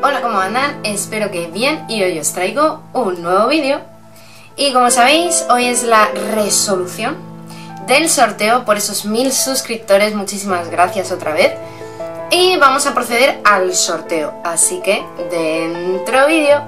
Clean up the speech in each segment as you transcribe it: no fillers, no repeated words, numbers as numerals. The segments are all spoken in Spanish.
Hola, ¿cómo andan? Espero que bien y hoy os traigo un nuevo vídeo. Y como sabéis, hoy es la resolución del sorteo por esos 1000 suscriptores, muchísimas gracias otra vez. Y vamos a proceder al sorteo, así que dentro vídeo.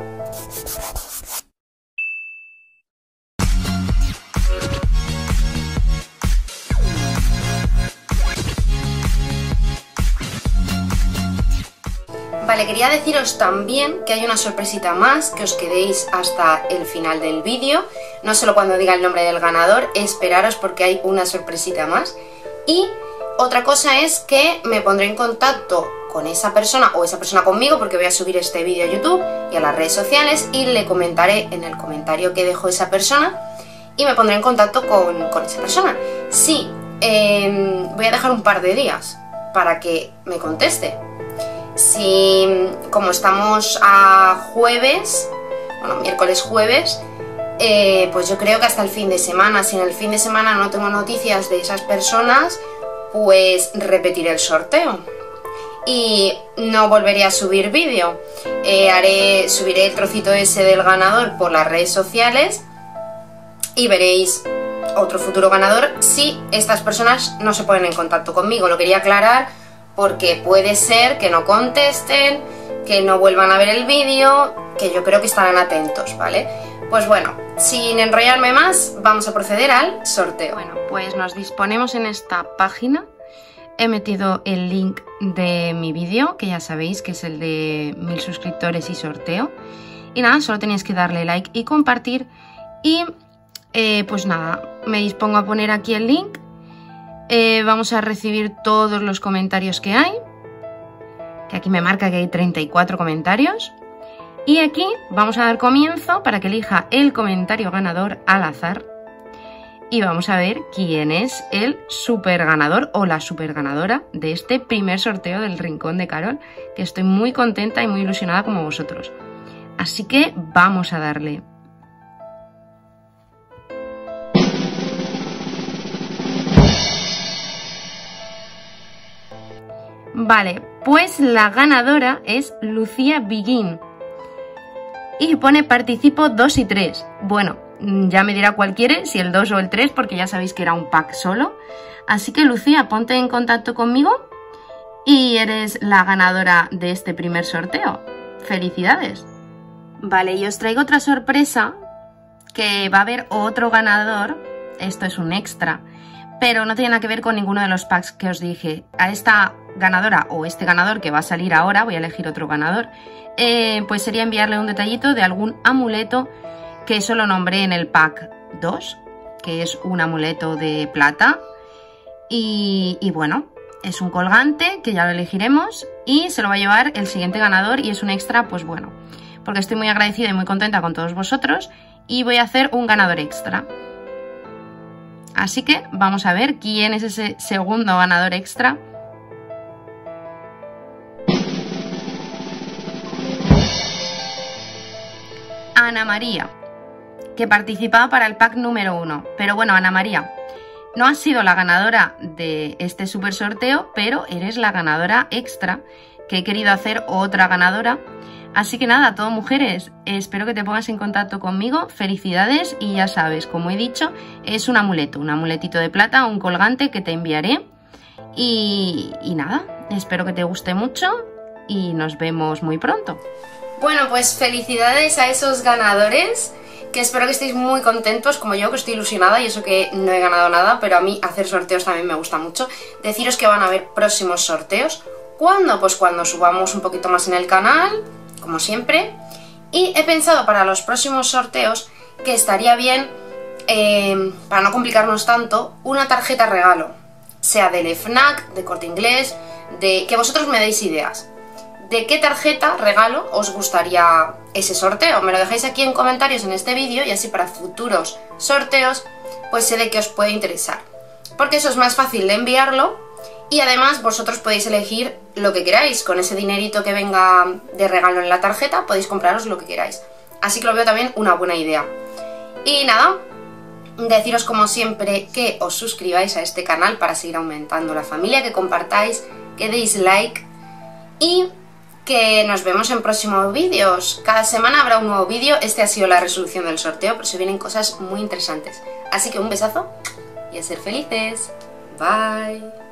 Vale, quería deciros también que hay una sorpresita más, que os quedéis hasta el final del vídeo, no solo cuando diga el nombre del ganador, esperaros porque hay una sorpresita más. Y otra cosa es que me pondré en contacto con esa persona o esa persona conmigo, porque voy a subir este vídeo a YouTube y a las redes sociales y le comentaré en el comentario que dejó esa persona y me pondré en contacto con esa persona. Sí, voy a dejar un par de días para que me conteste. Si, como estamos a jueves, bueno, miércoles jueves, pues yo creo que hasta el fin de semana. Si en el fin de semana no tengo noticias de esas personas, pues repetiré el sorteo y no volveré a subir vídeo. Subiré el trocito ese del ganador por las redes sociales y veréis otro futuro ganador si estas personas no se ponen en contacto conmigo. Lo quería aclarar porque puede ser que no contesten, que no vuelvan a ver el vídeo, que yo creo que estarán atentos, ¿vale? Pues bueno, sin enrollarme más, vamos a proceder al sorteo. Bueno, pues nos disponemos en esta página. He metido el link de mi vídeo, que ya sabéis que es el de 1000 suscriptores y sorteo. Y nada, solo tenéis que darle like y compartir. Y pues nada, me dispongo a poner aquí el link. Vamos a recibir todos los comentarios que hay, que aquí me marca que hay 34 comentarios, y aquí vamos a dar comienzo para que elija el comentario ganador al azar y vamos a ver quién es el super ganador o la super ganadora de este primer sorteo del Rincón de Carol, que estoy muy contenta y muy ilusionada como vosotros, así que vamos a darle. Vale, pues la ganadora es Lucía Biguín y pone participo 2 y 3. Bueno, ya me dirá cuál quiere, si el 2 o el 3, porque ya sabéis que era un pack solo. Así que Lucía, ponte en contacto conmigo y eres la ganadora de este primer sorteo. ¡Felicidades! Vale, y os traigo otra sorpresa, que va a haber otro ganador. Esto es un extra, pero no tiene nada que ver con ninguno de los packs que os dije. A esta ganadora o este ganador que va a salir ahora, voy a elegir otro ganador, pues sería enviarle un detallito de algún amuleto que solo nombré en el pack 2, que es un amuleto de plata y bueno, es un colgante que ya lo elegiremos y se lo va a llevar el siguiente ganador y es un extra, pues bueno, porque estoy muy agradecida y muy contenta con todos vosotros y voy a hacer un ganador extra. Así que vamos a ver quién es ese segundo ganador extra. Ana María, que participaba para el pack número 1. Pero bueno, Ana María, no has sido la ganadora de este super sorteo, pero eres la ganadora extra, que he querido hacer otra ganadora. Así que nada, todo mujeres, espero que te pongas en contacto conmigo, felicidades y ya sabes, como he dicho, es un amuleto, un amuletito de plata, un colgante que te enviaré y nada, espero que te guste mucho y nos vemos muy pronto. Bueno, pues felicidades a esos ganadores, que espero que estéis muy contentos como yo, que estoy ilusionada y eso que no he ganado nada, pero a mí hacer sorteos también me gusta mucho. Deciros que van a haber próximos sorteos. ¿Cuándo? Pues cuando subamos un poquito más en el canal, como siempre, y he pensado para los próximos sorteos que estaría bien, para no complicarnos tanto, una tarjeta regalo, sea del FNAC, de Corte Inglés, de que vosotros me deis ideas de qué tarjeta regalo os gustaría ese sorteo. Me lo dejáis aquí en comentarios en este vídeo y así para futuros sorteos pues sé de qué os puede interesar, porque eso es más fácil de enviarlo y además vosotros podéis elegir lo que queráis. Con ese dinerito que venga de regalo en la tarjeta podéis compraros lo que queráis, así que lo veo también una buena idea. Y nada, deciros como siempre que os suscribáis a este canal para seguir aumentando la familia, que compartáis, que deis like y que nos vemos en próximos vídeos. Cada semana habrá un nuevo vídeo. Este ha sido la resolución del sorteo, pero se vienen cosas muy interesantes. Así que un besazo y a ser felices. Bye.